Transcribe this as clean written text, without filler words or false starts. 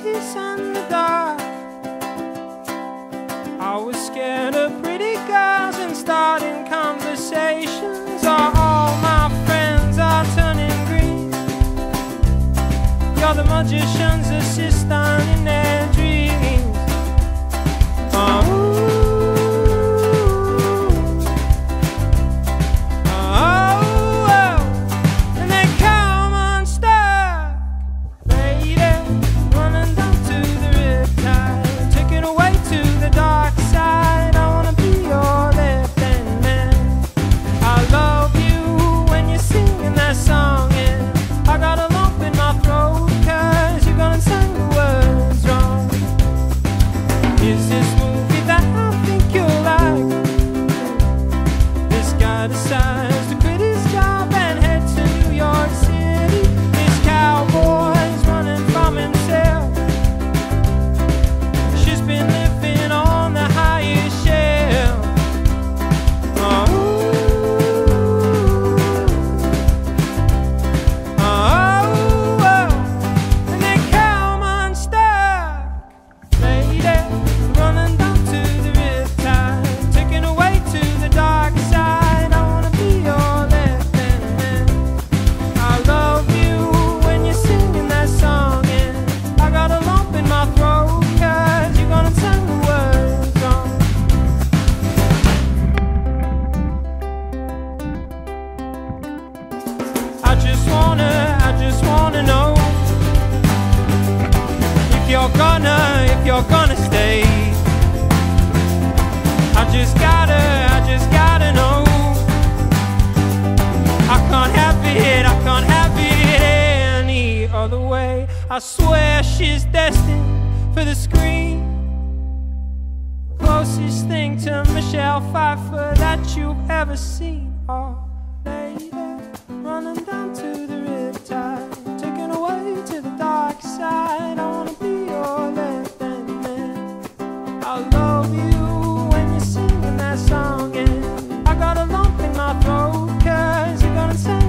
peace in the dark. I was scared of pretty girls and starting conversations. All my friends are turning green. You're the magician's assistant in their dreams. Oh. Decides to quit his job and head to New York City. This cowboy's running from himself. She's been living on the highest shelf. And that cowman stuck lady running down to the riptide, taken away to the dark side. I just wanna know if you're gonna stay. I just gotta know. I can't have it any other way. I swear she's destined for the screen. Closest thing to Michelle Pfeiffer that you've ever seen. Oh, lady, running down to the riptide, taken away to the dark side. I wanna be your left-hand man. I love you when you're singing that song, and I got a lump in my throat 'cause you're gonna sing